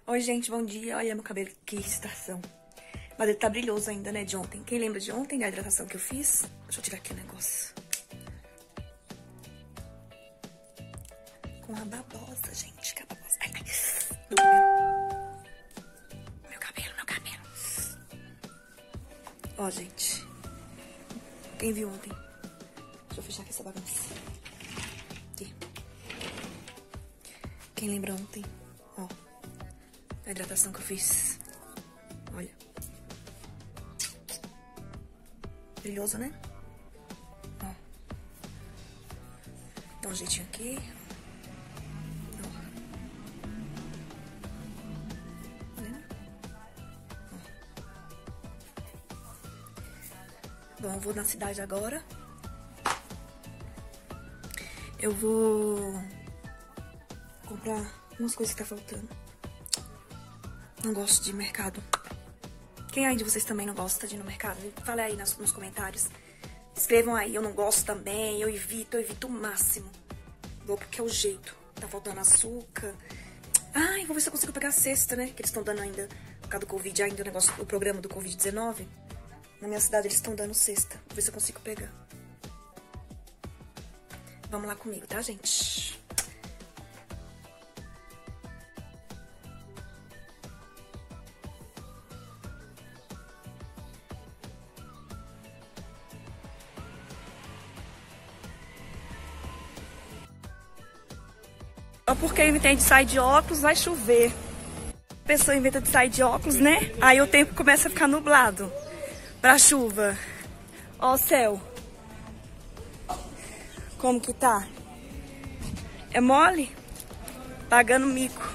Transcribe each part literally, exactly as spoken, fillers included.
Oi, gente, bom dia. Olha meu cabelo, que estação. Mas ele tá brilhoso ainda, né, de ontem. Quem lembra de ontem, da hidratação que eu fiz? Deixa eu tirar aqui o negócio. Com a babosa, gente, que a babosa. Ai, ai. Meu cabelo. Meu cabelo, meu cabelo. Ó, gente. Quem viu ontem? Deixa eu fechar aqui essa bagunça. Aqui. Quem lembra ontem? Ó. A hidratação que eu fiz. Olha. Brilhoso, né? Ó. Dá um jeitinho aqui. Ó. Olha. Ó. Bom, eu vou na cidade agora. Eu vou comprar umas coisas que tá faltando. Não gosto de mercado. Quem aí de vocês também não gosta de ir no mercado? Fale aí nos, nos comentários. Escrevam aí, eu não gosto também, eu evito, eu evito o máximo. Vou porque é o jeito. Tá faltando açúcar. Ai, vou ver se eu consigo pegar a cesta, né? Que eles estão dando ainda, por causa do Covid, ainda o negócio, o programa do Covid dezenove. Na minha cidade eles estão dando cesta. Vou ver se eu consigo pegar. Vamos lá comigo, tá, gente? Só porque eu inventei de sair de óculos, vai chover. A pessoa inventa de sair de óculos, né? Aí o tempo começa a ficar nublado pra chuva. Ó o céu. Como que tá? É mole? Pagando mico.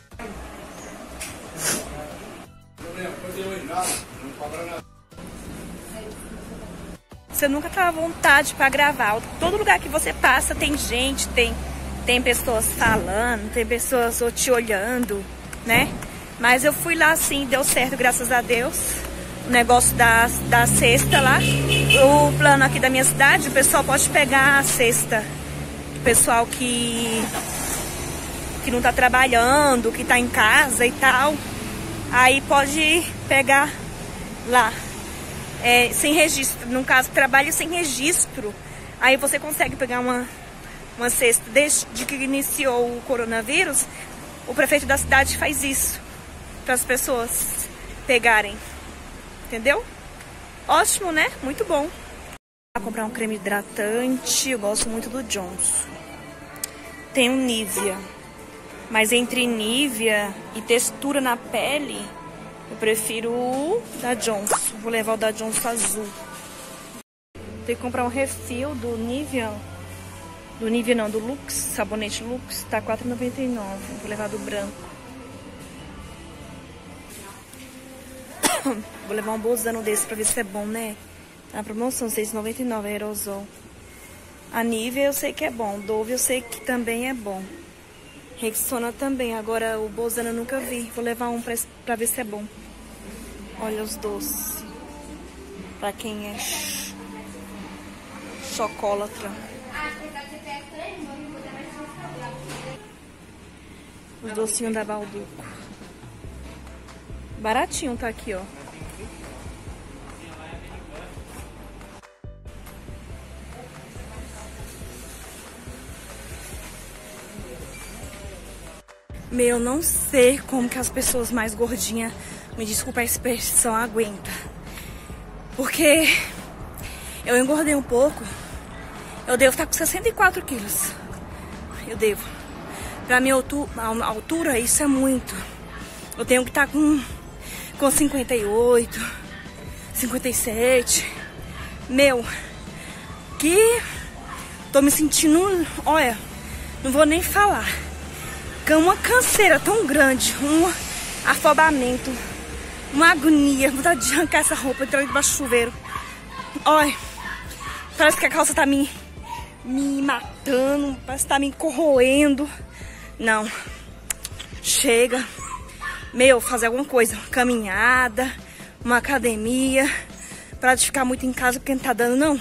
Você nunca tá à vontade pra gravar. Todo lugar que você passa tem gente, tem... Tem pessoas falando, tem pessoas te olhando, né? Mas eu fui lá assim, deu certo, graças a Deus. O negócio da, da cesta lá. O plano aqui da minha cidade, o pessoal pode pegar a cesta. O pessoal que, que não tá trabalhando, que tá em casa e tal. Aí pode pegar lá. É, sem registro. No caso, trabalho sem registro. Aí você consegue pegar uma... Uma cesta, desde que iniciou o coronavírus, o prefeito da cidade faz isso para as pessoas pegarem, entendeu? Ótimo, né? Muito bom. Vou comprar um creme hidratante, eu gosto muito do Johnson. Tem um Nivea, mas entre Nivea e textura na pele, eu prefiro o da Johnson. Vou levar o da Johnson azul. Tem que comprar um refil do Nivea. Do Nivea não, do Lux, sabonete Lux, tá quatro reais e noventa e nove centavos. Vou levar do branco. Vou levar um bolsano desse pra ver se é bom, né? Tá na promoção, seis reais e noventa e nove centavos, aerosol. A Nivea eu sei que é bom, Dove eu sei que também é bom. Rexona também, agora o bolsano eu nunca vi. Vou levar um pra, pra ver se é bom. Olha os doces. Pra quem é chocolatra. Os docinhos da Balduco. Baratinho tá aqui, ó. Meu, não sei como que as pessoas mais gordinhas, me desculpa a expressão, aguentam. Porque eu engordei um pouco. Eu devo estar com sessenta e quatro quilos. Eu devo. Pra minha altura, isso é muito. Eu tenho que estar com, com cinquenta e oito, cinquenta e sete. Meu, que tô me sentindo, olha, não vou nem falar. Uma canseira tão grande, um afobamento, uma agonia. Vontade de arrancar essa roupa e entrar debaixo do chuveiro. Olha, parece que a calça tá me, me matando, parece que tá me corroendo. Não, chega, meu, fazer alguma coisa, caminhada, uma academia, para de ficar muito em casa porque não tá dando não.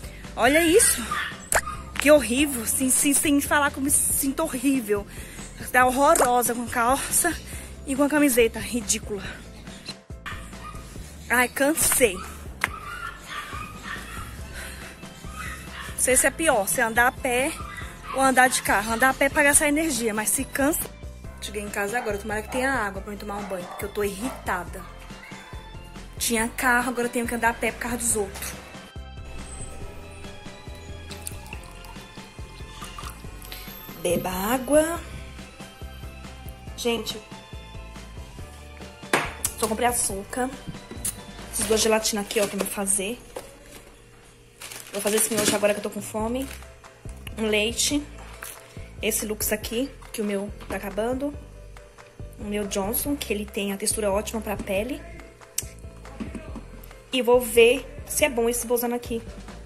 Olha isso, que horrível, sem, sem, sem falar como me sinto horrível. tá horrorosa com calça e com a camiseta ridícula. Ai, cansei. Não sei se é pior, se andar a pé ou andar de carro. Andar a pé para gastar energia, mas se cansa. Cheguei em casa agora, tomara que tenha água pra eu tomar um banho, porque eu tô irritada. Tinha carro, agora eu tenho que andar a pé por causa dos outros. Beba água. Gente, só comprei açúcar. Essas duas gelatinas aqui, ó, pra eu fazer. Vou fazer esse miojo agora que eu tô com fome. Um leite. Esse Lux aqui, que o meu tá acabando. O meu Johnson, que ele tem a textura ótima pra pele. E vou ver se é bom esse bozano aqui.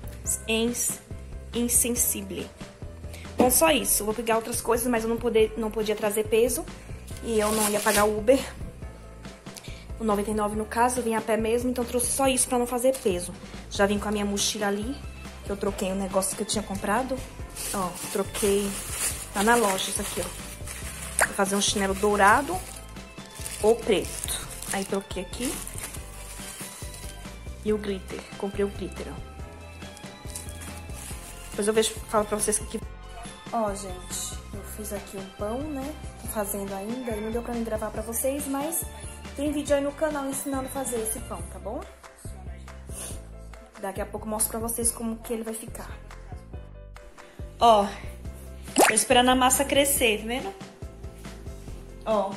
Insensible. Bom, só isso. Vou pegar outras coisas, mas eu não, poder, não podia trazer peso. E eu não ia pagar o Uber. O noventa e nove no caso, eu vim a pé mesmo, então eu trouxe só isso pra não fazer peso. Já vim com a minha mochila ali, que eu troquei o negócio que eu tinha comprado. Ó, troquei... Tá na loja isso aqui, ó. Vou fazer um chinelo dourado ou preto. Aí troquei aqui. E o glitter. Comprei o glitter, ó. Depois eu vejo, falo pra vocês que... Ó, gente, eu fiz aqui um pão, né? Tô fazendo ainda, e não deu pra mim gravar pra vocês, mas tem vídeo aí no canal ensinando a fazer esse pão, tá bom? Daqui a pouco eu mostro pra vocês como que ele vai ficar. Ó, tô esperando a massa crescer, tá vendo? Ó.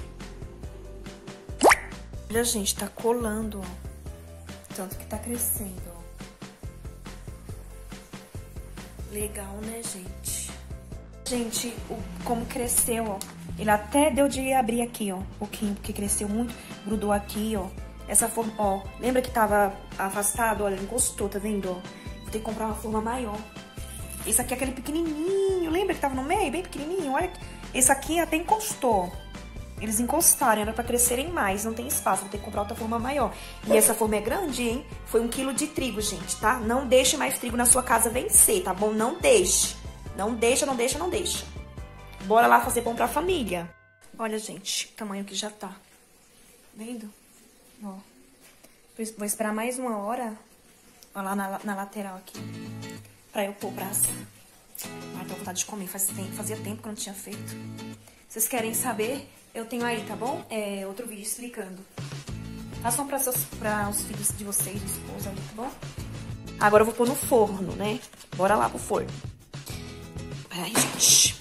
Olha, gente, tá colando, ó. Tanto que tá crescendo, ó. Legal, né, gente? Gente, o, como cresceu, ó. Ele até deu de abrir aqui, ó. Um pouquinho, porque cresceu muito. Grudou aqui, ó. Essa forma, ó. Lembra que tava afastado? Olha, encostou, tá vendo, ó? Vou ter que comprar uma forma maior. Esse aqui é aquele pequenininho. Lembra que tava no meio? Bem pequenininho. Olha. Esse aqui até encostou. Eles encostaram, era pra crescerem mais. Não tem espaço, vou ter que comprar outra forma maior. E essa forma é grande, hein? Foi um quilo de trigo, gente, tá? Não deixe mais trigo na sua casa vencer, tá bom? Não deixe. Não deixa, não deixa, não deixa. Bora lá fazer pão pra família. Olha, gente, o tamanho que já tá. Vendo? Ó. Vou esperar mais uma hora. Ó, lá na, na lateral aqui. Pra eu pôr o braço. Ai, tô com vontade de comer. Faz tempo, fazia tempo que eu não tinha feito. Vocês querem saber? Eu tenho aí, tá bom? É outro vídeo explicando. Façam pra, seus, pra os filhos de vocês, de esposa aí, tá bom? Agora eu vou pôr no forno, né? Bora lá pro forno. Ai, gente.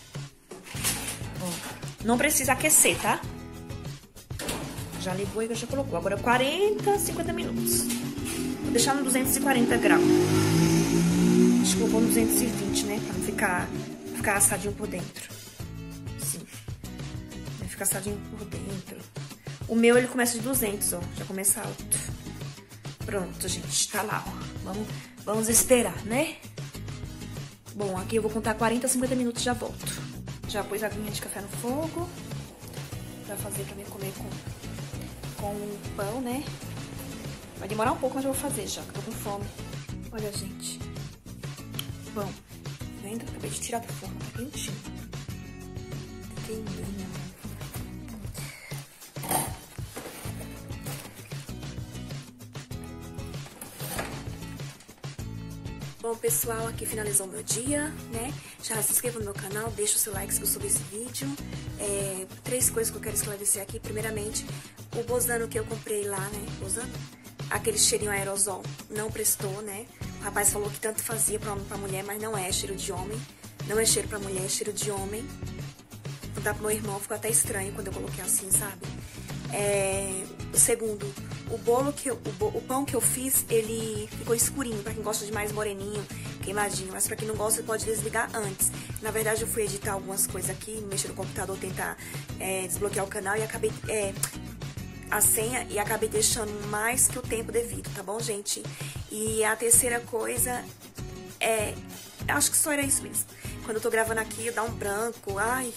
Não precisa aquecer, tá? Já ligou e já colocou. Agora quarenta, cinquenta minutos. Vou deixar no duzentos e quarenta graus. Acho que eu vou no duzentos e vinte, né? Pra não ficar, ficar assadinho por dentro. Sim. Vai ficar assadinho por dentro. O meu, ele começa de duzentos, ó. Já começa alto. Pronto, gente. Tá lá, ó. Vamos, vamos esperar, né? Bom, aqui eu vou contar quarenta, cinquenta minutos e já volto. Já pus a aguinha de café no fogo. Pra fazer pra mim comer com, com o pão, né? Vai demorar um pouco, mas eu vou fazer já, que eu tô com fome. Olha, gente. Pão. Tá vendo? Acabei de tirar do forno, tá quentinho. Queiminho. Bom, pessoal, aqui finalizou o meu dia, né? Já se inscreva no meu canal, deixa o seu like se gostou desse vídeo. É, três coisas que eu quero esclarecer aqui. Primeiramente, o bozano que eu comprei lá, né? Bozano? Aquele cheirinho aerosol não prestou, né? O rapaz falou que tanto fazia pra homem e pra mulher, mas não é cheiro de homem. Não é cheiro pra mulher, é cheiro de homem. Vou dar pro meu irmão, ficou até estranho quando eu coloquei assim, sabe? É, o segundo, o bolo que eu, o, bo, o pão que eu fiz, ele ficou escurinho, pra quem gosta de mais moreninho, queimadinho, mas pra quem não gosta, pode desligar antes. Na verdade, eu fui editar algumas coisas aqui, mexer no computador, tentar é, desbloquear o canal e acabei é, a senha e acabei deixando mais que o tempo devido, tá bom, gente? E a terceira coisa é, acho que só era isso mesmo. Quando eu tô gravando aqui, dá um branco, ai...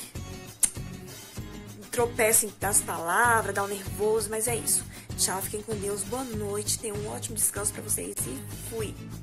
Tropecem das palavras, dá um nervoso, mas é isso. Tchau, fiquem com Deus, boa noite, tenham um ótimo descanso pra vocês e fui!